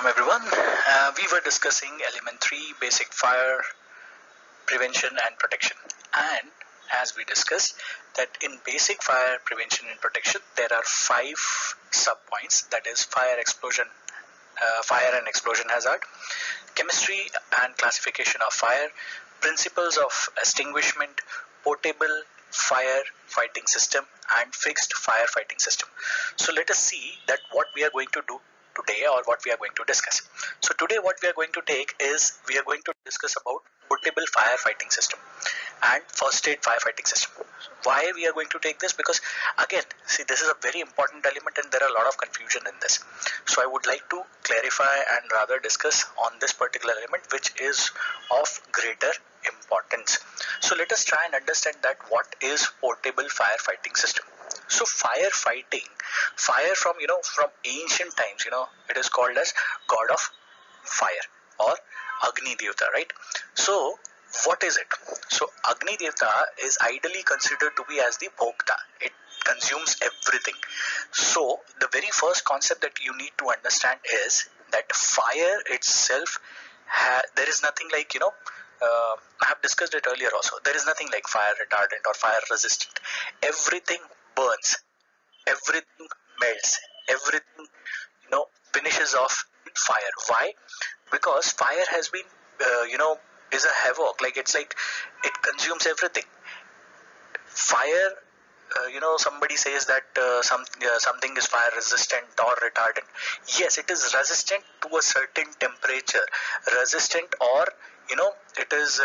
welcome everyone. We were discussing element 3 basic fire prevention and protection, and as we discussed that in basic fire prevention and protection there are 5 sub points, that is fire and explosion hazard, chemistry and classification of fire, principles of extinguishment, portable fire fighting system and fixed fire fighting system. So let us see that what we are going to do today, or what we are going to discuss. So today what we are going to take is we are going to discuss about portable firefighting system and first aid firefighting system. Why we are going to take this? Because again, see, this is a very important element and there are a lot of confusion in this. So I would like to clarify and rather discuss on this particular element, which is of greater importance. So let us try and understand that what is portable firefighting system. So firefighting, fire from ancient times, it is called as god of fire or Agni Devata, right? So what is it? So Agni Devata is ideally considered to be as the Bhokta. It consumes everything. So the very first concept that you need to understand is that fire itself, there is nothing like, I have discussed it earlier also. There is nothing like fire retardant or fire resistant. Everything burns, everything melts, everything finishes off in fire. Why? Because fire has been is a havoc. Like it's like it consumes everything. Fire, somebody says that something is fire resistant or retardant. Yes, it is resistant to a certain temperature, resistant, or it is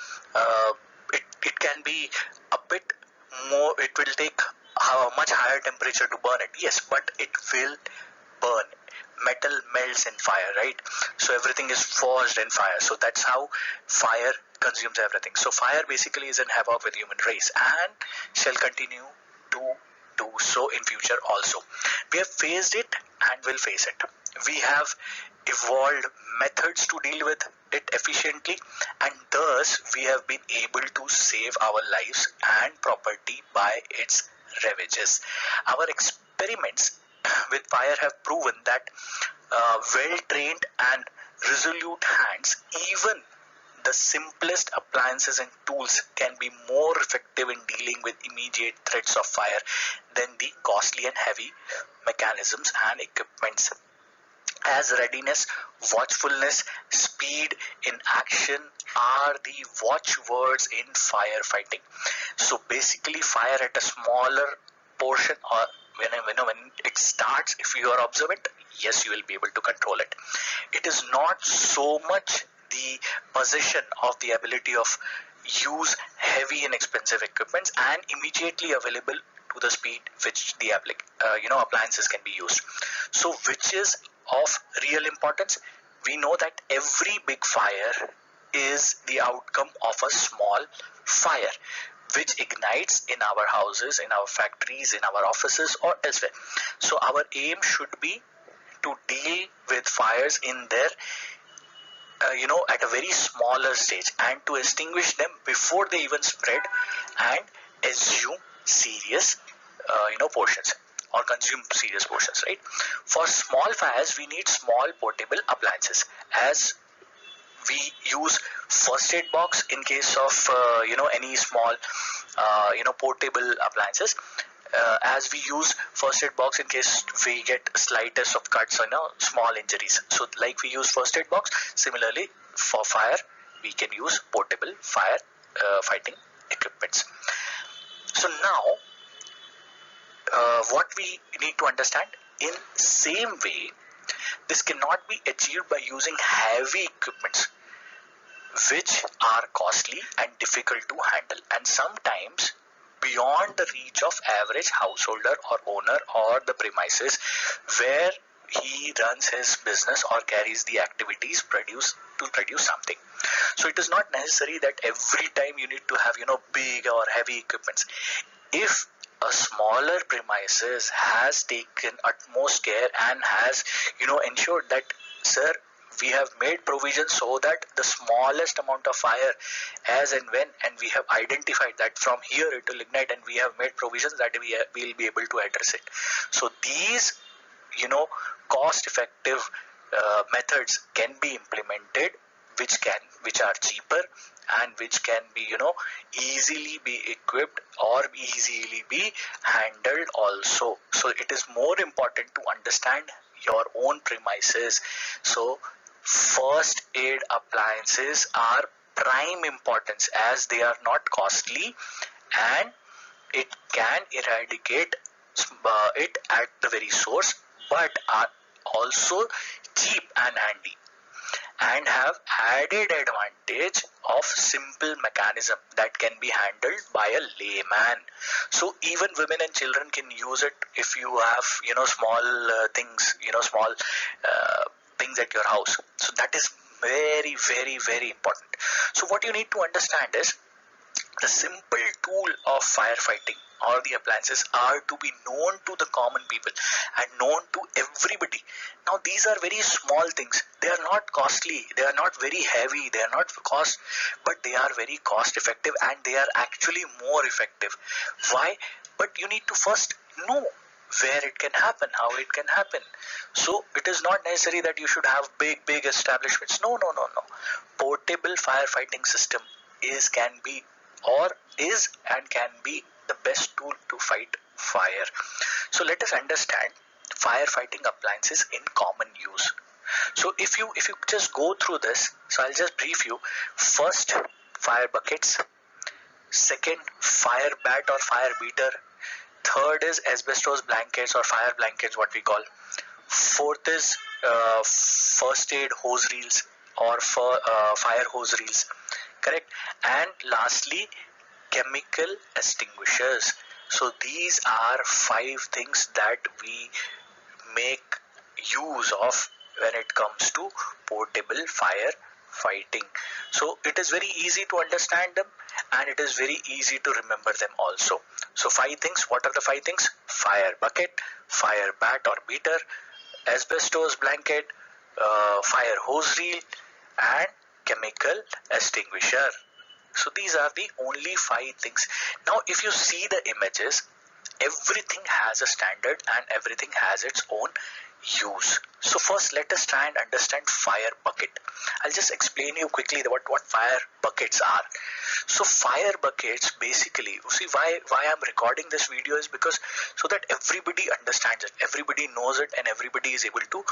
it can be a bit more. It will take a much higher temperature to burn it. Yes, but it will burn. Metal melts in fire, right? So everything is forged in fire. So that's how fire consumes everything. So fire basically is in havoc with human race and shall continue to do so in future also. We have faced it and will face it. We have evolved methods to deal with it efficiently, and thus we have been able to save our lives and property by its ravages. Our experiments with fire have proven that well-trained and resolute hands, even the simplest appliances and tools, can be more effective in dealing with immediate threats of fire than the costly and heavy mechanisms and equipments. As readiness, watchfulness, speed in action are the watchwords in firefighting. So basically, fire at a smaller portion, or when it starts, if you are observant, yes, you will be able to control it. It is not so much the possession of the ability of use heavy and expensive equipments and immediately available to the speed which the appliances can be used. So which is of real importance? We know that every big fire is the outcome of a small fire which ignites in our houses, in our factories, in our offices, or elsewhere. So our aim should be to deal with fires in their at a very smaller stage, and to extinguish them before they even spread and assume serious portions or consume serious portions, right? For small fires we need small portable appliances, as we use first aid box in case of any small portable appliances, as we use first aid box in case we get slightest of cuts or small injuries. So like we use first aid box, similarly for fire we can use portable fire fighting equipments. So now what we need to understand, in same way, this cannot be achieved by using heavy equipments which are costly and difficult to handle, and sometimes beyond the reach of average householder or owner or the premises where he runs his business or carries the activities to produce something. So it is not necessary that every time you need to have big or heavy equipments. If a smaller premises has taken utmost care and has ensured that, sir, we have made provisions so that the smallest amount of fire as and when, and we have identified that from here it will ignite, and we have made provisions that we will be able to address it. So these cost effective methods can be implemented, which are cheaper and which can be easily be equipped or easily be handled also. So it is more important to understand your own premises. So first aid appliances are prime importance as they are not costly and it can eradicate it at the very source, but are also cheap and handy and have added advantage of simple mechanism that can be handled by a layman. So even women and children can use it if you have small things, small things at your house. So that is very, very, very important. So what you need to understand is the simple tool of firefighting or the appliances are to be known to the common people and known to everybody. Now these are very small things. They are not costly. They are not very heavy. They are not cost, but they are very cost effective and they are actually more effective. Why? But you need to first know where it can happen, how it can happen. So it is not necessary that you should have big establishments. No. Portable firefighting system can be or is and can be the best tool to fight fire. So let us understand firefighting appliances in common use. So if you just go through this, so I'll just brief you. First, fire buckets. Second, fire bat or fire beater. Third is asbestos blankets or fire blankets, what we call. Fourth is first aid hose reels or fire hose reels. Correct. And lastly, chemical extinguishers. So these are 5 things that we make use of when it comes to portable fire fighting. So it is very easy to understand them and it is very easy to remember them also. So 5 things. What are the 5 things? Fire bucket, fire bat or beater, asbestos blanket, fire hose reel and chemical extinguisher. So these are the only 5 things. Now if you see the images, everything has a standard and everything has its own use. So first let us try and understand fire bucket. I'll just explain you quickly what fire buckets are. So fire buckets basically, see why I'm recording this video is because so that everybody understands it, everybody knows it and everybody is able to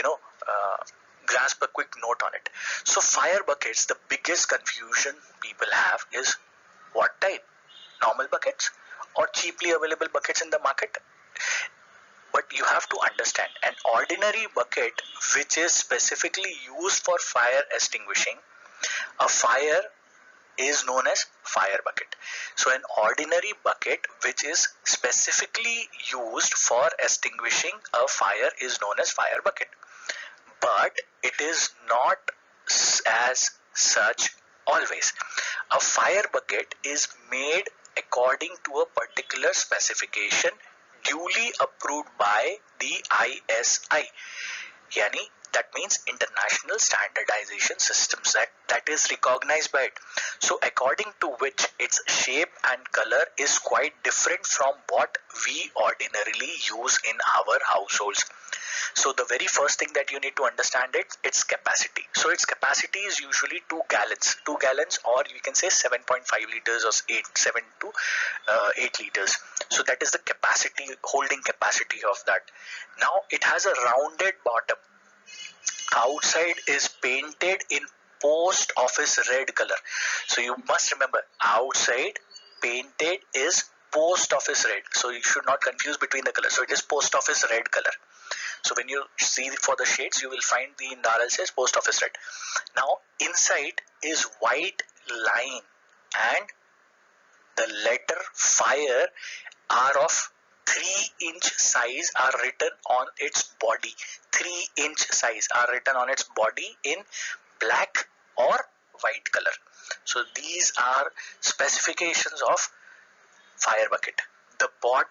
grasp a quick note on it. So fire buckets, the biggest confusion people have is what type? Normal buckets or cheaply available buckets in the market? But you have to understand an ordinary bucket which is specifically used for fire extinguishing a fire is known as fire bucket. So an ordinary bucket which is specifically used for extinguishing a fire is known as fire bucket. But it is not as such always. A fire bucket is made according to a particular specification duly approved by the ISI. Yani, that means International Standardization Systems, that is recognized by it. So according to which its shape and color is quite different from what we ordinarily use in our households. So the very first thing that you need to understand its capacity. So its capacity is usually 2 gallons. 2 gallons or you can say 7.5 liters or 7 to 8 liters. So that is the capacity, holding capacity of that. Now it has a rounded bottom. Outside is painted in post office red color. So you must remember outside painted is post office red. So you should not confuse between the colors. So it is post office red color. So when you see for the shades, you will find the Naral says post office red. Now inside is white line and the letter fire are of 3-inch size are written on its body. 3-inch size are written on its body in black or white color. So these are specifications of fire bucket. The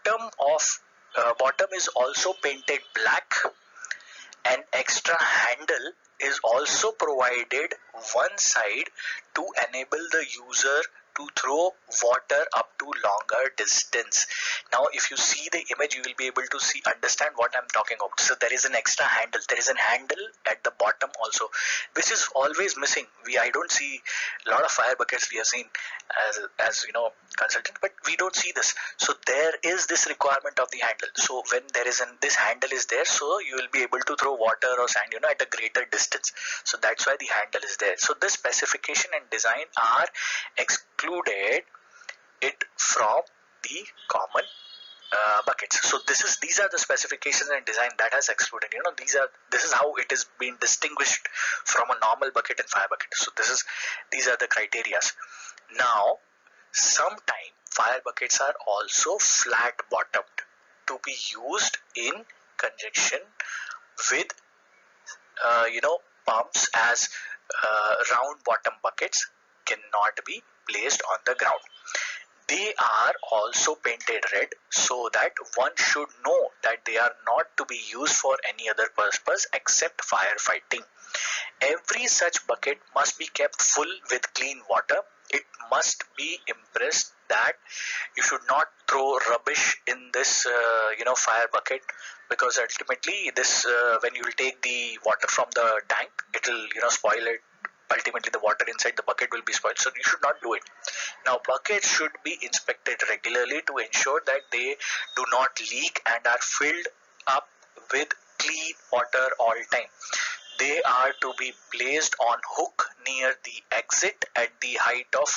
bottom is also painted black. An extra handle is also provided one side to enable the user to throw water up to longer distance. Now if you see the image, you will be able to understand what I'm talking about. So there is an extra handle, there is a handle at the bottom also, which is always missing. I don't see a lot of fire buckets we have seen as you know, consultant, but we don't see this. So there is this requirement of the handle. So when there is this handle is there, so you will be able to throw water or sand, you know, at a greater distance. So that's why the handle is there. So this specification and design are excluded it from the common buckets. So these are the specifications and design that has excluded. You know, this is how it is being distinguished from a normal bucket and fire bucket. So these are the criterias. Now, sometimes fire buckets are also flat bottomed to be used in conjunction with you know, pumps, as round bottom buckets cannot be placed on the ground. They are also painted red so that one should know that they are not to be used for any other purpose except firefighting. Every such bucket must be kept full with clean water. It must be impressed that you should not throw rubbish in this you know, fire bucket, because ultimately this when you will take the water from the tank, it will, you know, spoil it. Ultimately the water inside the bucket will be spoiled, so you should not do it. Now buckets should be inspected regularly to ensure that they do not leak and are filled up with clean water all time. They are to be placed on hook near the exit at the height of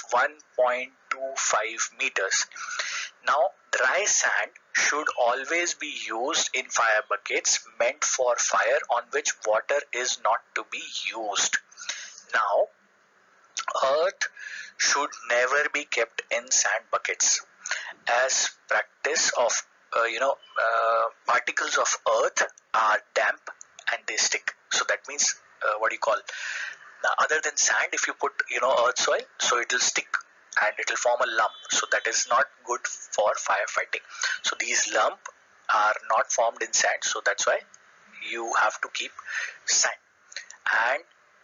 1.25 meters. Now, dry sand should always be used in fire buckets meant for fire on which water is not to be used. Now, earth should never be kept in sand buckets, as practice of particles of earth are damp and they stick. So that means what do you call? Now, other than sand, if you put, you know, earth soil, so it will stick and it will form a lump. So that is not good for firefighting. So these lump are not formed in sand. So that's why you have to keep sand. And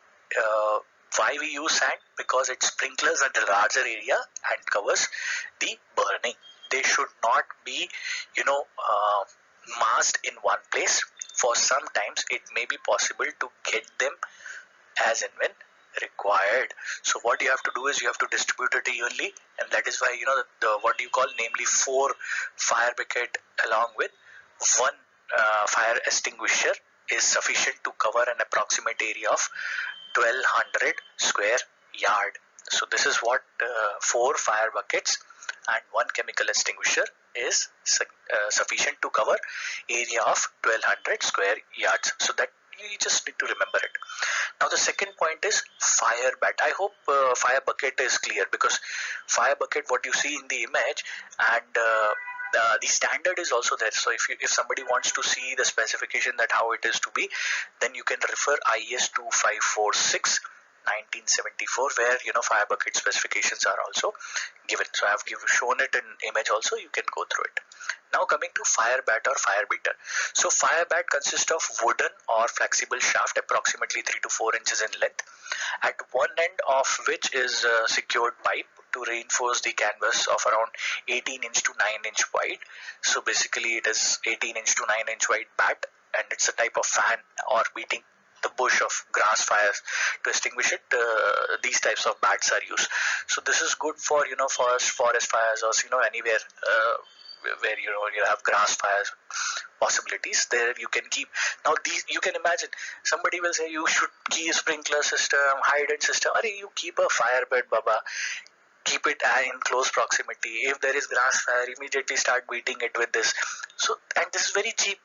why we use sand? Because it sprinklers at a larger area and covers the burning. They should not be, you know, massed in one place. For sometimes it may be possible to get them as and when required. So what you have to do is you have to distribute it evenly, and that is why, you know, the what you call, namely 4 fire bucket along with 1 fire extinguisher is sufficient to cover an approximate area of 1200 square yard. So this is what 4 fire buckets and 1 chemical extinguisher is sufficient to cover area of 1200 square yards. So that you just need to remember it. Now the second point is fire bat. I hope fire bucket is clear, because fire bucket, what you see in the image, and the standard is also there. So if somebody wants to see the specification that how it is to be, then you can refer IS 2546 1974, where, you know, fire bucket specifications are also given. So I have shown it in image also, you can go through it. Now coming to fire bat or fire beater. So fire bat consists of wooden or flexible shaft approximately 3 to 4 inches in length, at one end of which is a secured pipe to reinforce the canvas of around 18 inch to 9 inch wide. So basically it is 18 inch to 9 inch wide bat, and it's a type of fan or beating the bush of grass fires to extinguish it. These types of bats are used. So this is good for, you know, for forest fires, or, you know, anywhere where, you know, you have grass fires possibilities. There you can keep. Now these, you can imagine, somebody will say you should keep sprinkler system, hydrant system. You keep a fire bed, baba. Keep it in close proximity. If there is grass fire, immediately start beating it with this. So, and this is very cheap.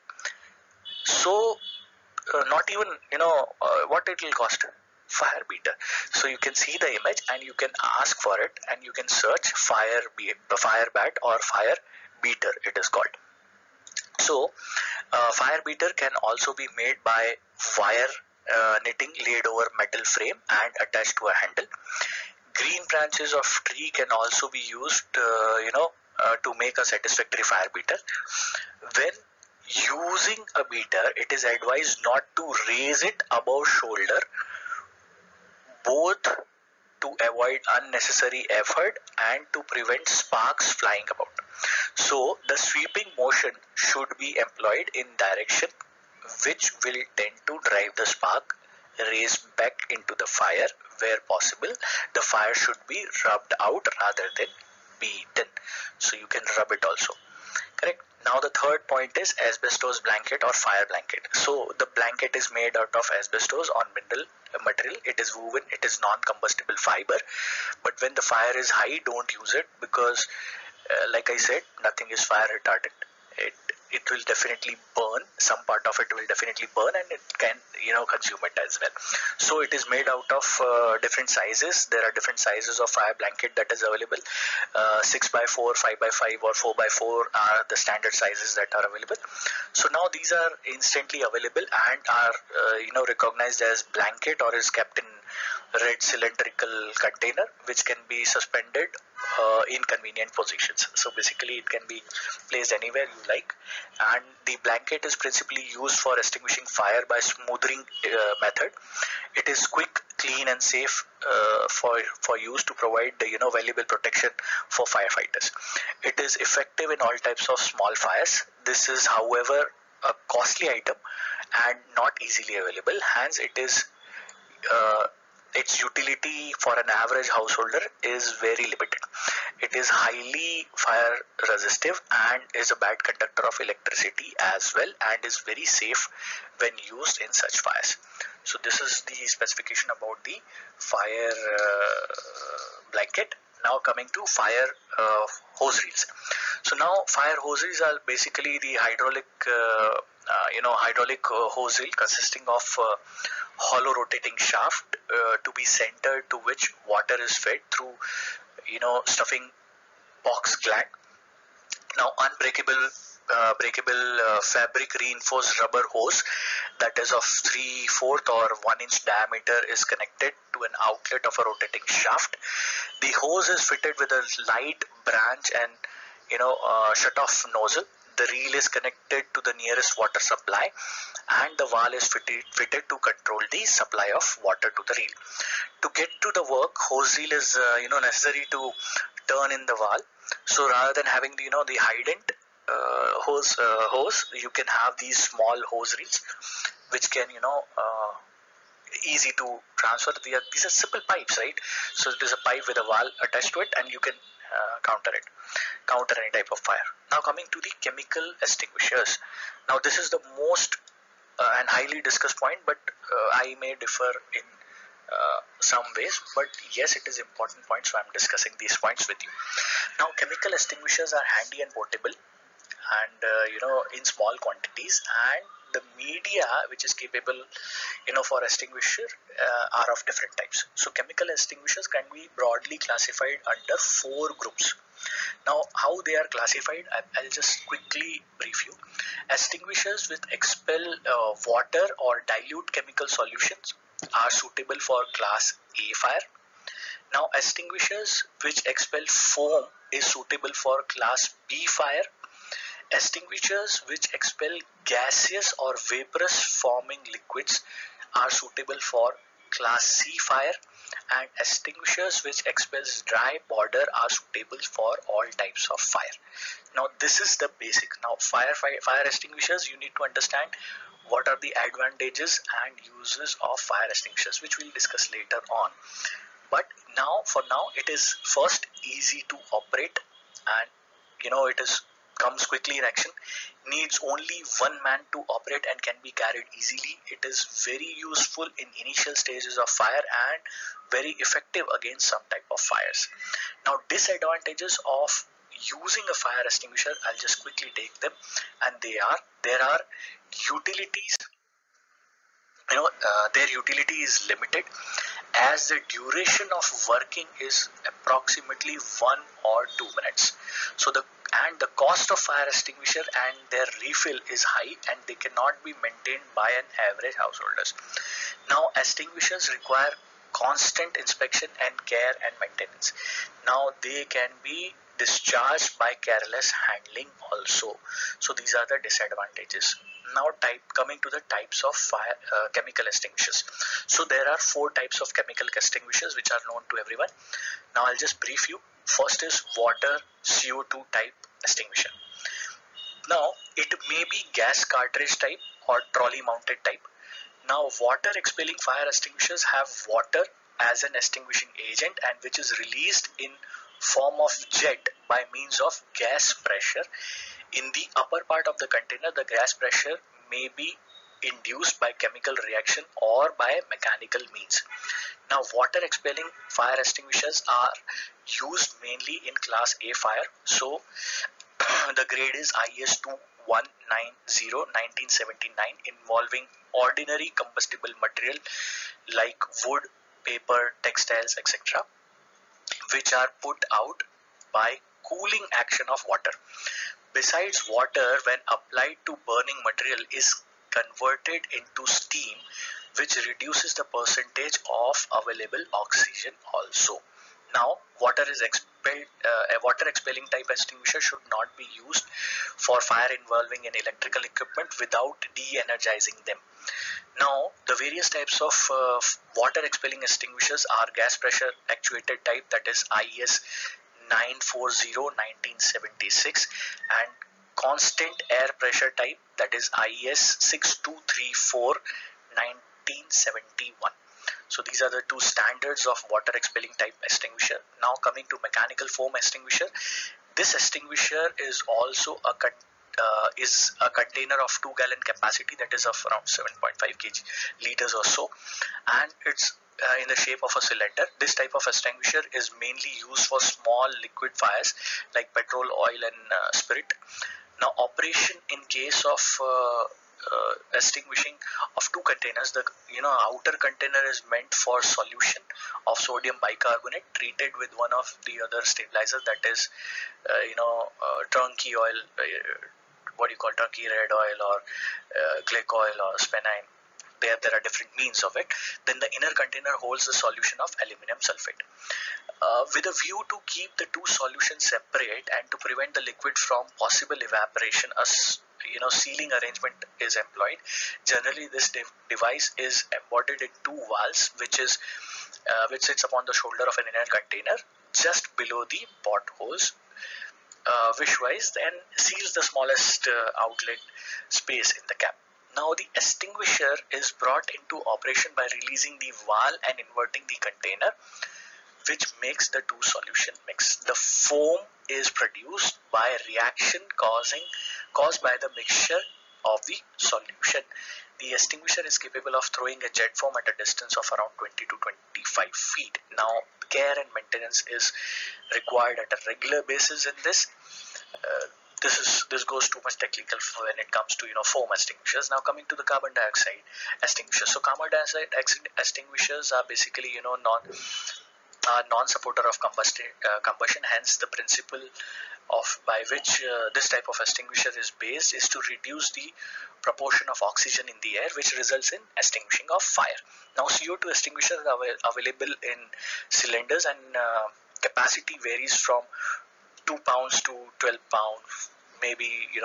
So not even, you know, what it will cost. Fire beater. So you can see the image and you can ask for it, and you can search fire bat or fire beater, it is called. So fire beater can also be made by wire knitting laid over metal frame and attached to a handle. Green branches of tree can also be used to make a satisfactory fire beater. When using a beater, it is advised not to raise it above shoulder. Both to avoid unnecessary effort and to prevent sparks flying about. So the sweeping motion should be employed in direction which will tend to drive the spark race back into the fire. Where possible, the fire should be rubbed out rather than beaten. So you can rub it also. Correct. Now the third point is asbestos blanket or fire blanket. So the blanket is made out of asbestos or mineral material. It is woven, it is non-combustible fiber. But when the fire is high, don't use it because like I said, nothing is fire retardant. It will definitely burn. Some part of it will definitely burn, and it can consume it as well. So it is made out of different sizes. There are different sizes of fire blanket that is available. 6x4, 5x5, or 4x4 are the standard sizes that are available. So now these are instantly available and are recognized as blanket or is kept in red cylindrical container which can be suspended in convenient positions. So basically it can be placed anywhere you like, and the blanket is principally used for extinguishing fire by smothering method. It is quick, clean and safe for use to provide valuable protection for firefighters. It is effective in all types of small fires. This is however a costly item and not easily available, hence its utility for an average householder is very limited. It is highly fire resistive and is a bad conductor of electricity as well, and is very safe when used in such fires. So this is the specification about the fire blanket. Now coming to fire hose reels. So now fire hose reels are basically the hydraulic hose reel consisting of hollow rotating shaft to be centered to which water is fed through stuffing box gland. Now unbreakable breakable fabric reinforced rubber hose that is of 3/4 or 1 inch diameter is connected to an outlet of a rotating shaft. The hose is fitted with a light branch and shut off nozzle. The reel is connected to the nearest water supply and the valve is fitted to control the supply of water to the reel. To get to the work, hose reel is necessary to turn in the valve. So rather than having the hydrant hose, you can have these small hose reels which can easy to transfer. These are simple pipes, right? So it is a pipe with a valve attached to it, and you can counter any type of fire. Now coming to the chemical extinguishers. Now this is the most and highly discussed point, but I may differ in some ways, but yes, it is important point, so I'm discussing these points with you. Now chemical extinguishers are handy and portable, and in small quantities, and the media which is capable for extinguisher are of different types. So chemical extinguishers can be broadly classified under 4 groups. Now how they are classified, I'll just quickly brief you. Extinguishers which expel water or dilute chemical solutions are suitable for class A fire. Now extinguishers which expel foam is suitable for class B fire. Extinguishers which expel gaseous or vaporous forming liquids are suitable for class C fire, and extinguishers which expels dry powder are suitable for all types of fire. Now this is the basic. Now fire extinguishers, you need to understand what are the advantages and uses of fire extinguishers, which we'll discuss later on. But now for now it is first easy to operate, and it is comes quickly in action, needs only one man to operate and can be carried easily. It is very useful in initial stages of fire and very effective against some type of fires. Now disadvantages of using a fire extinguisher, I'll just quickly take them, and there are utilities. Their utility is limited as the duration of working is approximately 1 or 2 minutes. So the cost of fire extinguisher and their refill is high, and they cannot be maintained by an average householders. Now extinguishers require constant inspection and care and maintenance. Now they can be discharged by careless handling also. So these are the disadvantages. Now coming to the types of fire chemical extinguishers. So there are four types of chemical extinguishers which are known to everyone. Now I'll just brief you. First is water CO2 type extinguisher. Now it may be gas cartridge type or trolley mounted type. Now water expelling fire extinguishers have water as an extinguishing agent and which is released in form of jet by means of gas pressure. In the upper part of the container, the gas pressure may be induced by chemical reaction or by mechanical means. Now, water expelling fire extinguishers are used mainly in class A fire. So, the grade is IS 2190/1979, involving ordinary combustible material like wood, paper, textiles, etc., which are put out by cooling action of water. Besides, water when applied to burning material is converted into steam, which reduces the percentage of available oxygen also. Now, a water expelling type extinguisher should not be used for fire involving an electrical equipment without de-energizing them. Now, the various types of water expelling extinguishers are gas pressure actuated type, that is IS 940/1976, and constant air pressure type, that is IS 6234/1971. So these are the two standards of water expelling type extinguisher. Now coming to mechanical foam extinguisher, this extinguisher is also a container of 2-gallon capacity, that is of around 7.5 kg liters or so, and it's in the shape of a cylinder. This type of extinguisher is mainly used for small liquid fires like petrol, oil, and spirit. Now, operation in case of extinguishing of two containers. The outer container is meant for solution of sodium bicarbonate treated with one of the other stabilizers, that is turnkey oil, what you call turkey red oil, or glic oil, or spanine. There are different means of it. Then the inner container holds the solution of aluminum sulfate. With a view to keep the two solutions separate and to prevent the liquid from possible evaporation, a sealing arrangement is employed. Generally, this device is embodied in two valves, which sits upon the shoulder of an inner container just below the portholes, wishwise, and seals the smallest outlet space in the cap. Now the extinguisher is brought into operation by releasing the valve and inverting the container, which makes the two solution mix. The foam is produced by a reaction caused by the mixture of the solution. The extinguisher is capable of throwing a jet foam at a distance of around 20 to 25 feet. Now, care and maintenance is required at a regular basis in this. This goes too much technical when it comes to foam extinguishers. Now coming to the carbon dioxide extinguishers. So carbon dioxide extinguishers are basically non-supporter of combustion. Hence, the principle by which this type of extinguisher is based is to reduce the proportion of oxygen in the air, which results in extinguishing of fire. Now, CO2 extinguishers are available in cylinders, and capacity varies from 2 pounds to 12 pounds, maybe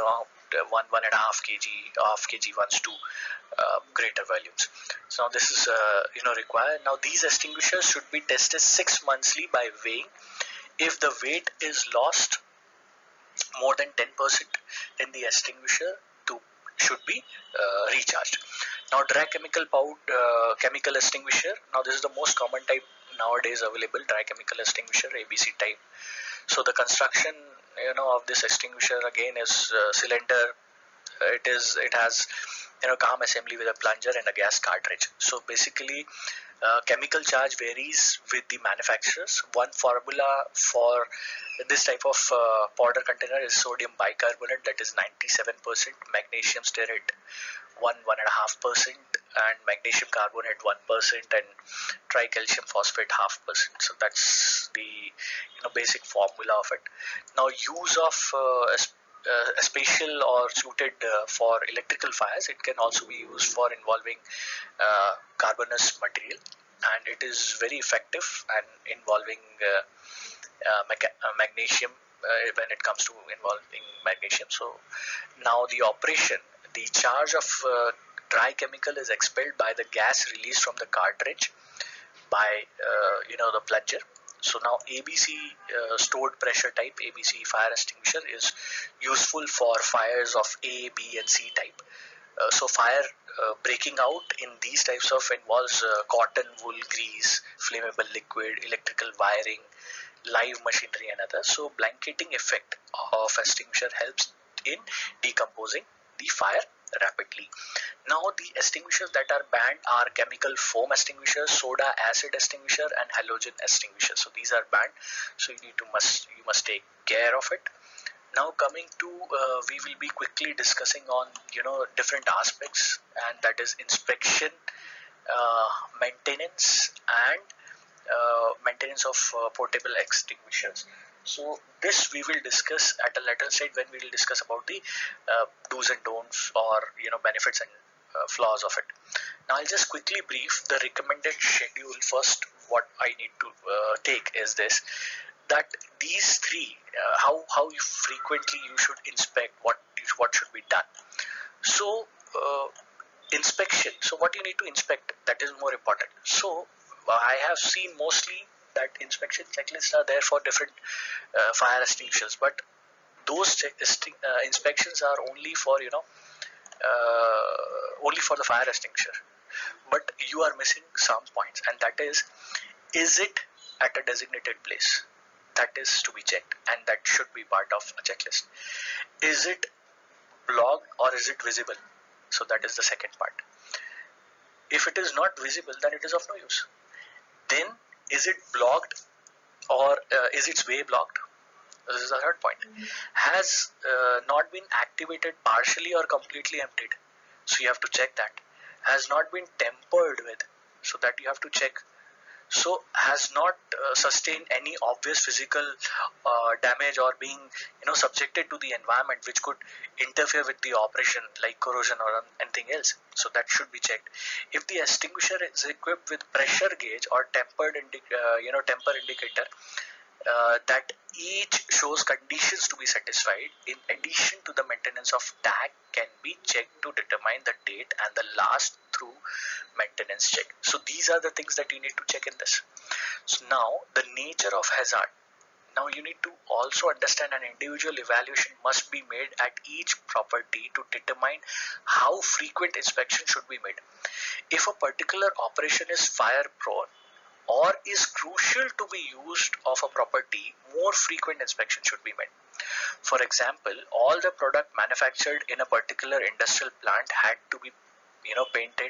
1.5 kg, half kg ones to greater volumes. So now this is required. Now these extinguishers should be tested 6 monthly by weighing. If the weight is lost more than 10%, then the extinguisher should be recharged. Now dry chemical extinguisher. Now this is the most common type nowadays available, dry chemical extinguisher, ABC type. So the construction of this extinguisher again is cylinder. It has calm assembly with a plunger and a gas cartridge. So basically, chemical charge varies with the manufacturers. One formula for this type of powder container is sodium bicarbonate, that is 97%, magnesium stearate 1.5%, and magnesium carbonate 1%, and tricalcium phosphate 0.5%. So that's the basic formula of it. Now, use of special or suited for electrical fires. It can also be used for involving carbonous material, and it is very effective and involving magnesium when it comes to involving magnesium. So now the operation. the charge of dry chemical is expelled by the gas released from the cartridge by the plunger. So now ABC stored pressure type, ABC fire extinguisher, is useful for fires of A, B and C type. So fire breaking out in these types of involves cotton, wool, grease, flammable liquid, electrical wiring, live machinery and others. So blanketing effect of extinguisher helps in decomposing the fire rapidly. Now the extinguishers that are banned are chemical foam extinguishers, soda acid extinguisher and halogen extinguisher. So these are banned, so you must take care of it. Now coming to we will be quickly discussing on different aspects, and that is inspection, maintenance and maintenance of portable extinguishers. So this we will discuss at a later stage when we will discuss about the do's and don'ts, or benefits and flaws of it. Now I'll just quickly brief the recommended schedule. First, what I need to take is this, that these three, how frequently you should inspect, what should be done. So inspection, so what you need to inspect, that is more important. So I have seen mostly that inspection checklists are there for different fire extinguishers, but those inspections are only for only for the fire extinguisher, but you are missing some points, and that is it at a designated place? That is to be checked, and that should be part of a checklist. Is it blocked or is it visible? So that is the second part. If it is not visible, then it is of no use. Then is it blocked, or is its way blocked? This is the third point. Has not been activated partially or completely emptied? So you have to check that. Has not been tampered with? So that you have to check. So has not sustained any obvious physical damage or being subjected to the environment which could interfere with the operation, like corrosion or anything else. So that should be checked. If the extinguisher is equipped with pressure gauge or temper indicator, that each shows conditions to be satisfied. In addition to the maintenance of tag can be checked to determine the date and the last through maintenance check. So these are the things that you need to check in this. So now the nature of hazard. Now you need to also understand an individual evaluation must be made at each property to determine how frequent inspection should be made. If a particular operation is fire prone or is crucial to be used of a property, more frequent inspection should be made. For example, all the product manufactured in a particular industrial plant had to be painted.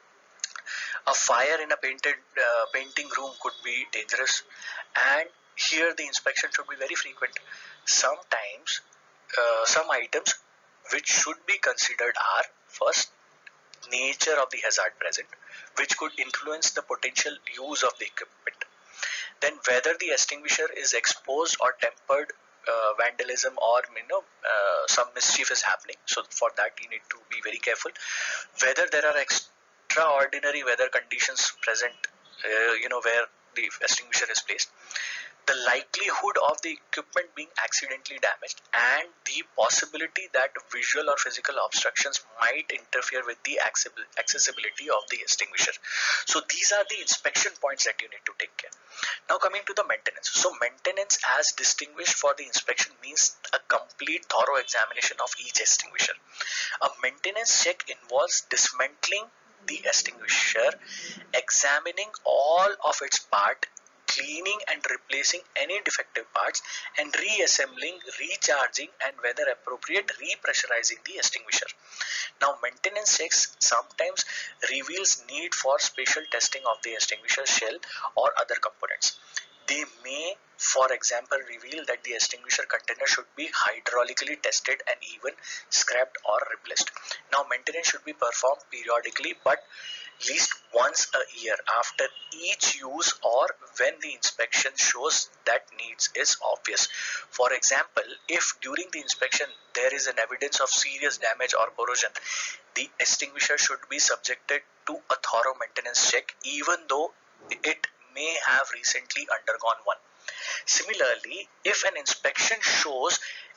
A fire in a painting room could be dangerous, and here the inspection should be very frequent. Sometimes some items which should be considered are: first, nature of the hazard present, which could influence the potential use of the equipment. Then whether the extinguisher is exposed or tempered, vandalism or some mischief is happening. So for that you need to be very careful. Whether there are extraordinary weather conditions present, where the extinguisher is placed. The likelihood of the equipment being accidentally damaged, and the possibility that visual or physical obstructions might interfere with the accessibility of the extinguisher. So these are the inspection points that you need to take care. Now coming to the maintenance. So maintenance as distinguished for the inspection means a complete thorough examination of each extinguisher. A maintenance check involves dismantling the extinguisher, examining all of its parts, cleaning and replacing any defective parts, and reassembling, recharging, and whether appropriate, repressurizing the extinguisher. Now maintenance checks sometimes reveals need for special testing of the extinguisher shell or other components. They may, for example, reveal that the extinguisher container should be hydraulically tested and even scrapped or replaced. Now maintenance should be performed periodically, but least once a year after each use, or when the inspection shows that needs is obvious. For example, if during the inspection there is an evidence of serious damage or corrosion, the extinguisher should be subjected to a thorough maintenance check, even though it may have recently undergone one. Similarly, if an inspection shows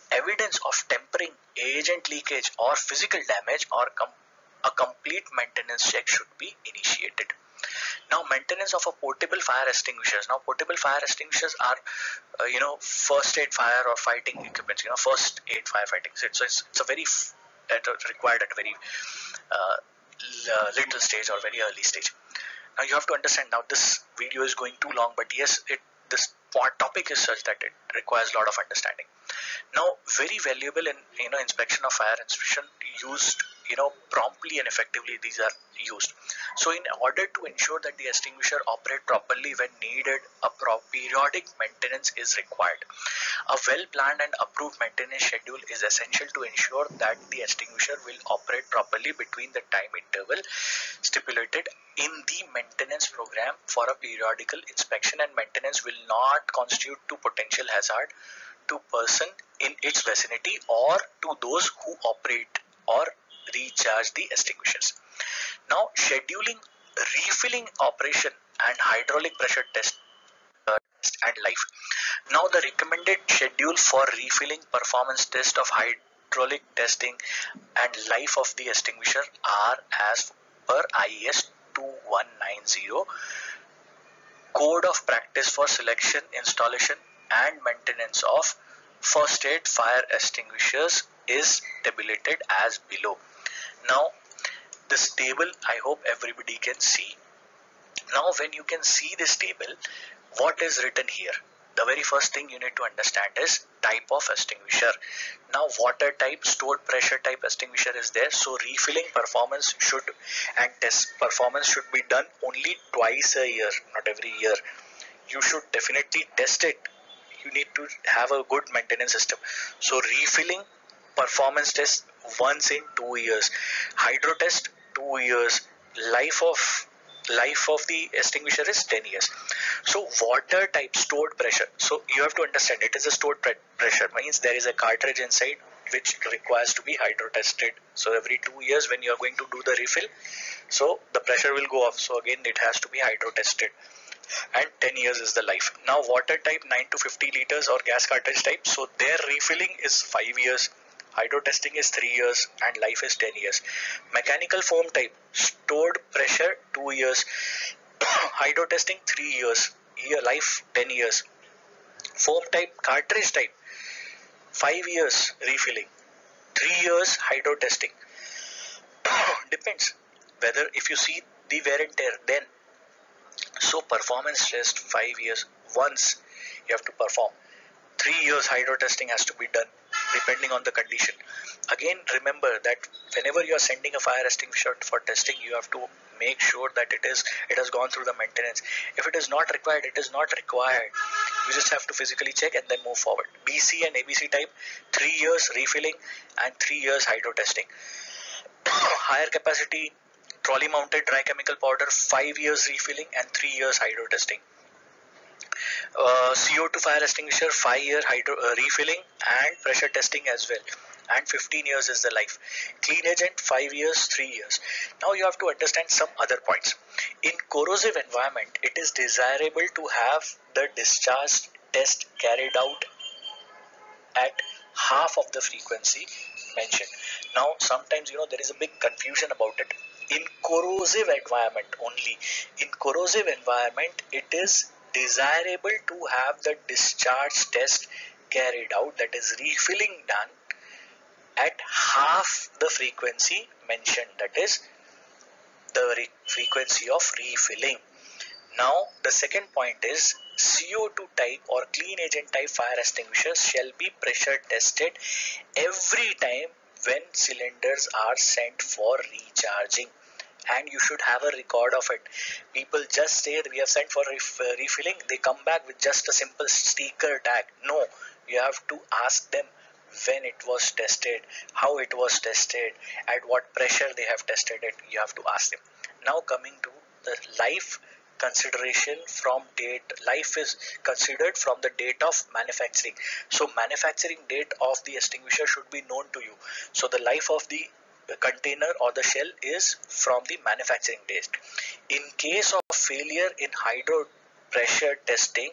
evidence of tempering, agent leakage or physical damage, or a complete maintenance check should be initiated. Now, maintenance of a portable fire extinguishers. Now, portable fire extinguishers are, first aid fire or fighting equipment. First aid firefighting. So it's a very required at a very little stage or very early stage. Now, you have to understand. Now, this video is going too long, but yes, this topic is such that it requires a lot of understanding. Now, very valuable in inspection of fire inspection used promptly and effectively. These are used. So in order to ensure that the extinguisher operate properly when needed, a periodic maintenance is required. A well planned and approved maintenance schedule is essential to ensure that the extinguisher will operate properly between the time interval stipulated in the maintenance program for a periodical inspection, and maintenance will not constitute to potential hazard to person in its vicinity or to those who operate or recharge the extinguishers. Now, scheduling, refilling operation and hydraulic pressure test and life. Now, the recommended schedule for refilling, performance test of hydraulic testing and life of the extinguisher are as per IES 2190 Code of Practice for Selection, Installation and Maintenance of First Aid Fire Extinguishers is tabulated as below. Now, this table I hope everybody can see. Now, when you can see this table, what is written here? The very first thing you need to understand is type of extinguisher. Now, water type, stored pressure type extinguisher is there. So refilling performance should and test performance should be done only twice a year, not every year. You should definitely test it. You need to have a good maintenance system. So refilling performance test once in 2 years. Hydro test 2 years. Life of the extinguisher is 10 years. So water type, stored pressure. So you have to understand it is a stored pressure, means there is a cartridge inside which requires to be hydro tested. So every 2 years when you are going to do the refill, so the pressure will go off. So again it has to be hydro tested, and 10 years is the life. Now, water type 9 to 50 liters or gas cartridge type, so their refilling is 5 years. Hydro testing is 3 years and life is 10 years. Mechanical foam type, stored pressure 2 years, hydro testing 3 years, life 10 years. Foam type, cartridge type 5 years refilling, 3 years hydro testing. Depends whether if you see the wear and tear, then so performance test 5 years once you have to perform. 3 years hydro testing has to be done depending on the condition. Again, remember that whenever you are sending a fire extinguisher for testing, you have to make sure that it has gone through the maintenance. If it is not required, it is not required. You just have to physically check and then move forward. BC and ABC type 3 years refilling and 3 years hydro testing. Higher capacity trolley mounted dry chemical powder 5 years refilling and 3 years hydro testing. CO2 fire extinguisher 5 year refilling and pressure testing as well, and 15 years is the life. Clean agent 5 years, 3 years. Now you have to understand some other points. In corrosive environment, it is desirable to have the discharge test carried out at half of the frequency mentioned. Now sometimes there is a big confusion about it. In corrosive environment only, in corrosive environment it is desirable to have the discharge test carried out, that is refilling done at half the frequency mentioned, that is the frequency of refilling. Now the second point is CO2 type or clean agent type fire extinguishers shall be pressure tested every time when cylinders are sent for recharging, and you should have a record of it. People just say that we have sent for refilling, they come back with just a simple sticker tag. No, you have to ask them when it was tested, how it was tested, at what pressure they have tested it. You have to ask them. Now coming to the life consideration from date. Life is considered from the date of manufacturing. So manufacturing date of the extinguisher should be known to you. So the life of the container or the shell is from the manufacturing date. In case of failure in hydro pressure testing,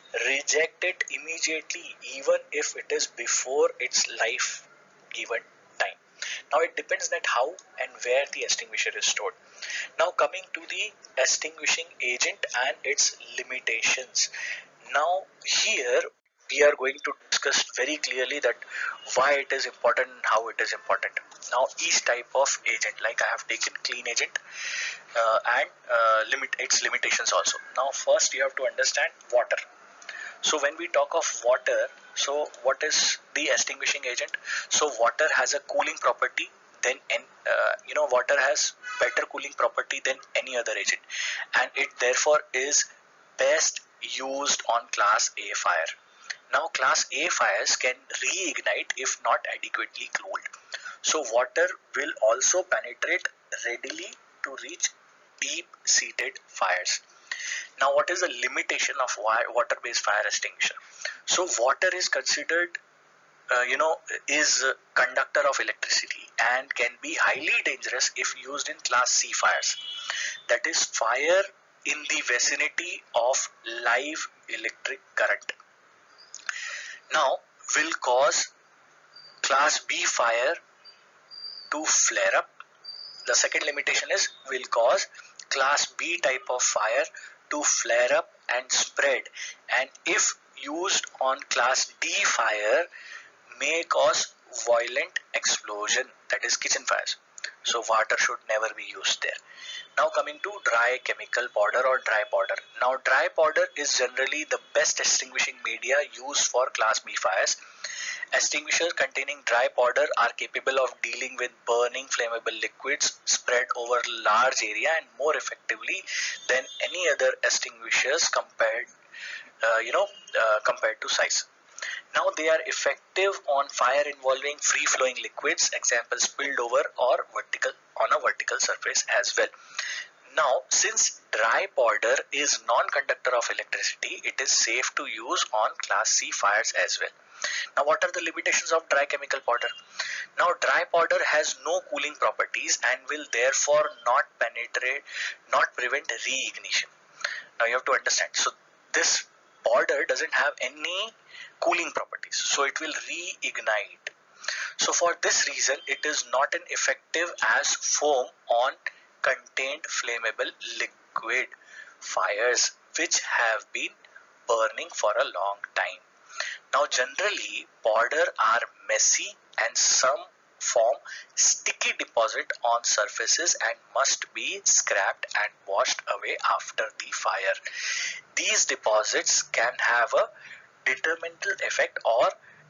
reject it immediately even if it is before its life given time. Now it depends that how and where the extinguisher is stored. Now coming to the extinguishing agent and its limitations. Now here we are going to discuss very clearly that why it is important and how it is important. Now each type of agent, like I have taken clean agent and its limitations also. Now first you have to understand water. So when we talk of water, so what is the extinguishing agent? So water has a cooling property than water has better cooling property than any other agent, and it therefore is best used on class A fire. Now class A fires can reignite if not adequately cooled. So water will also penetrate readily to reach deep seated fires. Now, what is the limitation of water-based fire extinguisher? So, water is considered, is a conductor of electricity and can be highly dangerous if used in Class C fires. That is, fire in the vicinity of live electric current. Now, will cause Class B fire to flare up. The second limitation is will cause Class B type of fire to flare up and spread, and if used on Class D fire may cause violent explosion, that is kitchen fires. So water should never be used there. Now coming to dry chemical powder or dry powder. Now dry powder is generally the best extinguishing media used for Class B fires. Extinguishers containing dry powder are capable of dealing with burning flammable liquids spread over large area and more effectively than any other extinguishers compared to size. Now they are effective on fire involving free flowing liquids, example spilled over or on a vertical surface as well. Now, since dry powder is non-conductor of electricity, it is safe to use on Class C fires as well. Now, what are the limitations of dry chemical powder? Now, dry powder has no cooling properties and will therefore not prevent reignition. Now, you have to understand. So, this powder doesn't have any cooling properties, so it will reignite. So, for this reason, it is not an effective as foam on contained flammable liquid fires which have been burning for a long time. Now generally powder are messy and some form sticky deposit on surfaces and must be scrapped and washed away after the fire. These deposits can have a detrimental effect or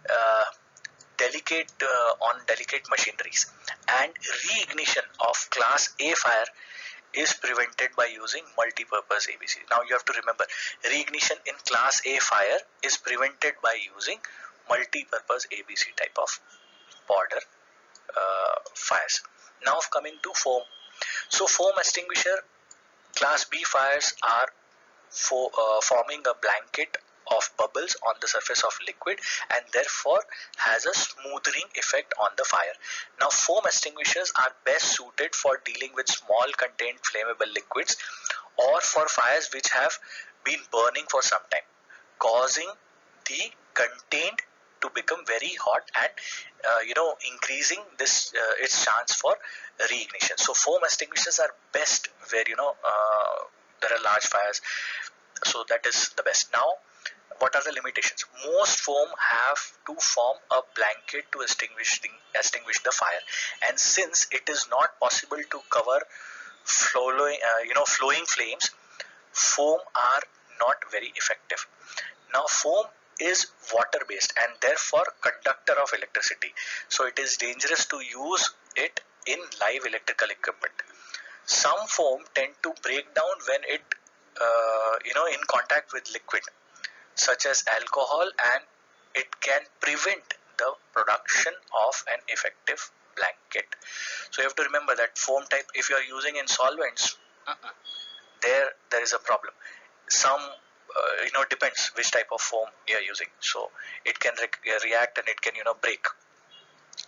on delicate machineries, and reignition of Class A fire is prevented by using multi-purpose ABC. Now you have to remember, reignition in Class A fire is prevented by using multi-purpose ABC type of powder fires. Now coming to foam. So foam extinguisher Class B fires are forming a blanket of bubbles on the surface of liquid and therefore has a smoothing effect on the fire. Now foam extinguishers are best suited for dealing with small contained flammable liquids or for fires which have been burning for some time, causing the contained to become very hot and increasing this its chance for reignition. So foam extinguishers are best where there are large fires, so that is the best. Now what are the limitations? Most foam have to form a blanket to extinguish the fire, and since it is not possible to cover flowing flames, foam are not very effective. Now foam is water based and therefore conductor of electricity, so it is dangerous to use it in live electrical equipment. Some foam tend to break down when it in contact with liquid such as alcohol, and it can prevent the production of an effective blanket. So you have to remember that foam type, if you are using in solvents, there is a problem. Some depends which type of foam you are using, so it can react and it can break.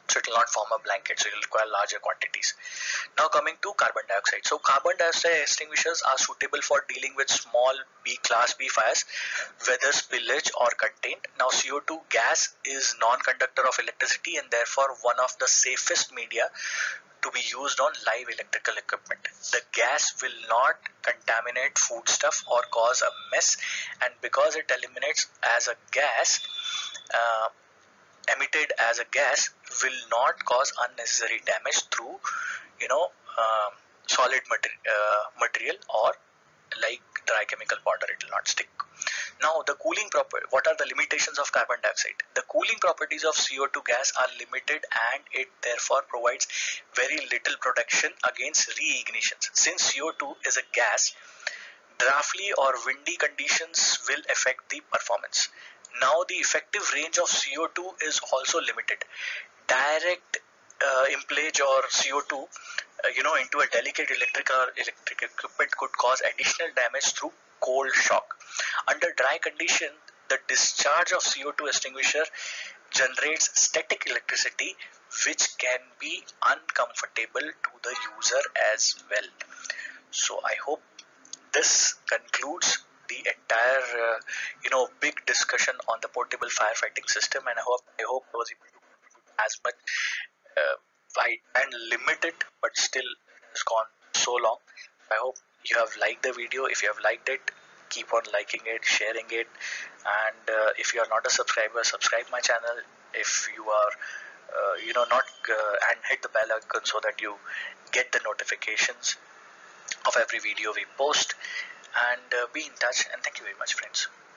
So it will not form a blanket, so it will require larger quantities. Now coming to carbon dioxide. So carbon dioxide extinguishers are suitable for dealing with small class B fires, whether spillage or contained. Now CO2 gas is non-conductor of electricity and therefore one of the safest media to be used on live electrical equipment. The gas will not contaminate foodstuff or cause a mess, and because it eliminates as a gas, emitted as a gas, will not cause unnecessary damage through solid material or like dry chemical powder. It will not stick. Now the cooling what are the limitations of carbon dioxide? The cooling properties of CO2 gas are limited and it therefore provides very little protection against reignitions. Since CO2 is a gas, drafty or windy conditions will affect the performance. Now the effective range of CO2 is also limited. Direct implantation or CO2 into a delicate electric equipment could cause additional damage through cold shock. Under dry condition, the discharge of CO2 extinguisher generates static electricity, which can be uncomfortable to the user as well. So I hope this concludes the entire big discussion on the portable firefighting system, and I hope I was able to contribute as much wide and limited, but still it's gone so long. I hope you have liked the video. If you have liked it, keep on liking it, sharing it, and if you are not a subscriber, subscribe my channel. If you are not and hit the bell icon so that you get the notifications of every video we post, and be in touch. And thank you very much, friends.